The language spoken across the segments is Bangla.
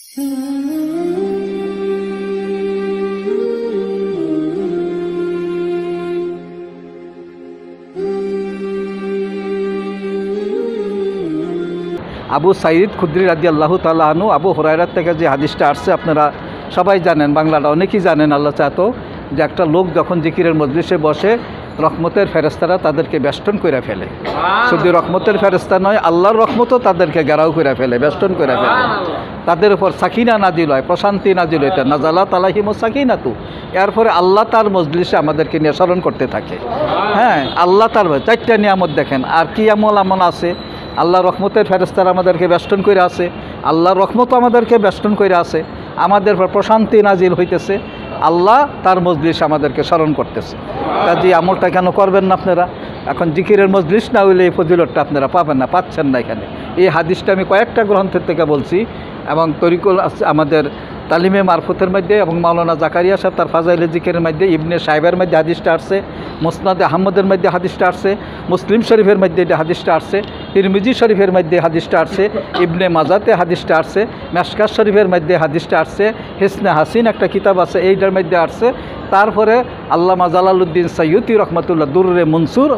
আবু সাঈদ খুদরি রাদিয়াল্লাহু তাআলা আনহু আবু হুরায়রা থেকে যে হাদিসটা আসছে আপনারা সবাই জানেন, বাংলাটা অনেকেই জানেন। আল্লাহ চাতো যে একটা লোক যখন জিকিরের মজলিসে বসে রহমতের ফেরেশতারা তাদেরকে বেষ্টন করে ফেলে। শুধু রহমতের ফেরেশতা নয়, আল্লাহর রহমতও তাদেরকে ঘেরাও করে ফেলে, বেষ্টন করে ফেলে। তাদের উপর সাকিনা নাজিল হয়, প্রশান্তি নাজিল হয়, নাজালাত আলাইহিমুস সাকিনাতু। এরপরে আল্লাহ তার মজলিসে আমাদেরকে নিয়ে স্মরণ করতে থাকে। হ্যাঁ, আল্লাহ তার চারটা নিয়ামত দেখেন। আর কি আমল আছে? আল্লাহ রহমতের ফেরেশতারা আমাদেরকে বেষ্টন করে আছে, আল্লাহর রহমতও আমাদেরকে বেষ্টন করে আছে, আমাদের উপর প্রশান্তি নাজিল হইতেছে, আল্লাহ তার মজলিস আমাদেরকে স্মরণ করতেছে। কাজে আমলটা কেন করবেন না আপনারা? এখন জিকিরের মজলিস না হইলে এই ফজিলতটা আপনারা পাবেন না, পাচ্ছেন না। এখানে এই হাদিসটা আমি কয়েকটা গ্রন্থের থেকে বলছি, এবং তরিকুল আমাদের তালিমে মারফতের মধ্যে, এবং মাওলানা জাকারিয়া সাহেব তার ফাজাইলে জিকিরের মধ্যে, ইবনে সাহেবের মধ্যে হাদিসটা আসছে, মুসনাদে আহমদের মধ্যে হাদিসটা আসছে, মুসলিম শরীফের মধ্যে এটা হাদিসটা আসছে, তিরমিজি শরীফের মধ্যে হাদিসটা আসছে, ইবনে মাজাতে হাদিসটা আসছে, মেশকাত শরীফের মধ্যে হাদিসটা আসছে, হিসনে হাসিন একটা কিতাব আছে এইটার মধ্যে আসছে। তারপরে আল্লামা জালালউদ্দিন সাইয়্যিদি রহমাতুল্লাহ দুররে মনসুর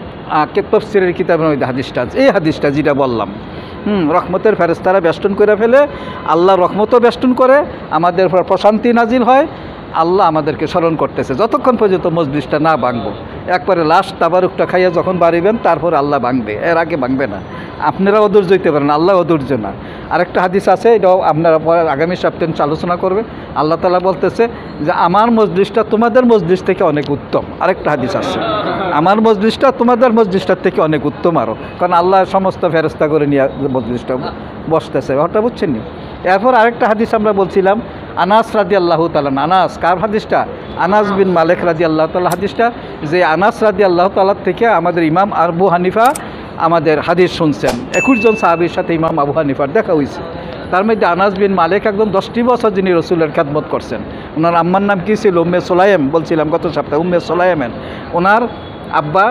তফসিরের কিতাবের মধ্যে হাদিসটা আছে। এই হাদিসটা যেটা বললাম, রহমতের ফেরেশতারা বেষ্টন করে ফেলে, আল্লাহ রহমতও বেষ্টন করে, আমাদের উপর প্রশান্তি নাজিল হয়, আল্লাহ আমাদেরকে স্মরণ করতেছে যতক্ষণ পর্যন্ত মজলিসটা না ভাঙবো। একবারে লাস্ট তাবারুকটা খাইয়া যখন বাড়িবেন তারপর আল্লাহ ভাঙবে, এর আগে ভাঙবে না। আপনারা অধৈর্য হইতে পারেন, আল্লাহ অধৈর্য না। আরেকটা হাদিস আছে, এটাও আপনারা আগামী সপ্তাহে আলোচনা করবে। আল্লাহ তাআলা বলতেছে যে আমার মজলিসটা তোমাদের মজলিস থেকে অনেক উত্তম। আরেকটা হাদিস আছে, আমার মজলিসটা তোমাদের মজলিসটার থেকে অনেক উত্তম আরও, কারণ আল্লাহ সমস্ত ফেরেশতা করে নিয়ে মজলিসটা বসতেছে। ওটা বুঝছেন নি? এরপর আরেকটা হাদিস আমরা বলছিলাম, আনাস রাদিয়াল্লাহু তাআলা। আনাস কার হাদিসটা? আনাস বিন মালিক রাদিয়াল্লাহু তাআলা হাদিসটা, যে আনাস রাদিয়াল্লাহু তাআলা থেকে আমাদের ইমাম আবু হানিফা আমাদের হাদিস শুনছেন। 21 জন সাহাবীর সাথে ইমাম আবু হানিফার দেখা হয়েছে। তার মধ্যে আনাস বিন মালিক একদম 10টি বছর যিনি রসুলের খেদমত করছেন। ওনার আম্মার নাম কী ছিল? উম্মে সুলাইম, বলছিলাম গত সপ্তাহে, উম্মে সুলাইমেন। ওনার আব্বা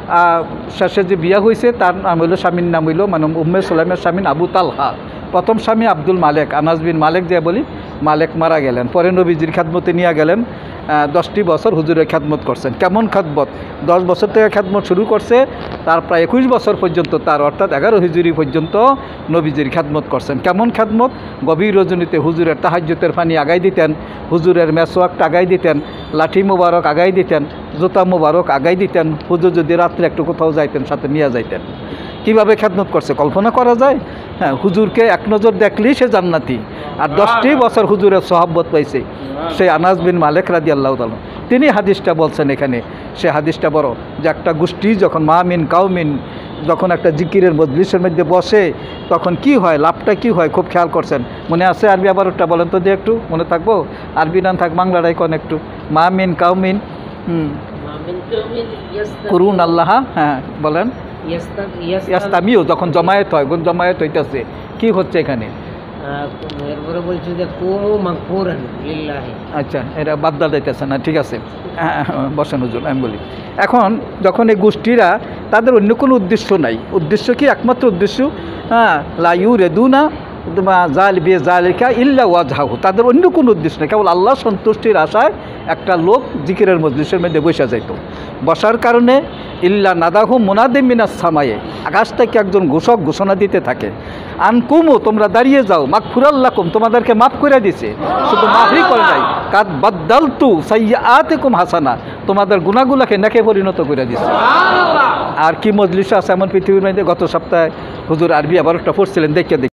শেষে যে বিয়া হয়েছে তার নাম হইল, স্বামীর নাম হইল, মানে উম্মে সুলাইমের স্বামী আবু তালহা। প্রথম স্বামী আব্দুল মালেক, আনাস বিন মালেক যে বলি, মালেক মারা গেলেন। পরে নবীজির খেদমতে নিয়ে গেলেন, 10টি বছর হুজুরের খেদমত করছেন। কেমন খেদমত? 10 বছর থেকে খেদমত শুরু করছে, তার প্রায় 21 বছর পর্যন্ত, তার অর্থাৎ 11 হিজরি পর্যন্ত নবীজির খেদমত করছেন। কেমন খেদমত? গভীর রজনীতে হুজুরের তাহাজ্জুদের পানি আগাই দিতেন, হুজুরের মেসওয়াকটা আগাই দিতেন, লাঠি মুবারক আগাই দিতেন, জুতা মুবারক আগাই দিতেন। হুজুর যদি রাত্রে একটু কোথাও যাইতেন সাথে নিয়ে যাইতেন। কীভাবে খেদমত করছে কল্পনা করা যায়? হ্যাঁ, হুজুরকে এক নজর দেখলেই সে জান্নাতি। আর 10টি বছর হুজুরের সহবত পাইছে সেই আনাস বিন মালিক রাদিয়াল্লাহু তাআলা। তিনি হাদিসটা বলছেন এখানে। সে হাদিসটা বড়, যে একটা গোষ্ঠী যখন মামিন কাউমিন যখন একটা জিকিরের মজলিসের মধ্যে বসে তখন কি হয়, লাভটা কি হয় খুব খেয়াল করছেন। মনে আছে আরবি আবার ওটা বলেন তো, দিয়ে একটু মনে থাকবো? আরবি না থাক, বাংলাটাই কোন একটু। মামিন কাউমিন করুন আল্লাহ, হ্যাঁ বলেন। ইয়াস্তামিউ, যখন জমায়েত হয়, জমায়েত হইতেছে, কি হচ্ছে এখানে? আচ্ছা, এটা বাদ্দা দিতেছে না, ঠিক আছে, বসেন হুজুর, আমি বলি। এখন যখন এই গোষ্ঠীরা, তাদের অন্য কোনো উদ্দেশ্য নাই। উদ্দেশ্য কি? একমাত্র উদ্দেশ্য, লা ইউরিদুনা জালিকা ইল্লা ওয়াজহাহু। তাদের অন্য কোনো উদ্দেশ্য নেই, কেবল আল্লাহ সন্তুষ্টির আশায় একটা লোক জিকিরের মজলিসের মধ্যে বসে যাইত। বসার কারণে ইল্লা নাদাহু মুনাদিম মিনাস সামায়ে, আকাশ থেকে একজন ঘোষক ঘোষণা দিতে থাকে, আনকুমু, তোমরা দাঁড়িয়ে যাও, মাগফিরাল্লাকুম, তোমাদেরকে মাফ করে দিছে। শুধু মাফই করে নাই, কাদ বাদদালতু সাইয়্যাতিকুম হাসানা, তোমাদের গুনাহগুলোকে নেকে পরিণত করে দিছে। আর কি মজলিস আছে এমন পৃথিবীর মধ্যে? গত সপ্তাহে হুজুর আরবি আবার একটা পড়ছিলেন, দেখে